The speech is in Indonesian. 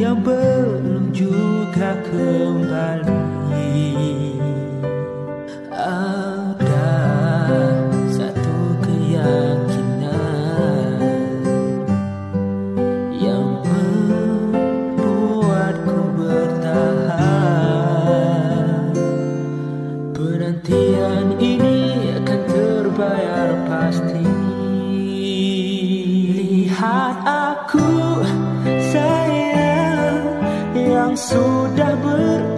yang belum juga kembali. Ada satu keyakinan yang membuatku bertahan. Penantian ini akan terbayar pasti. Lihat aku sayang yang sudah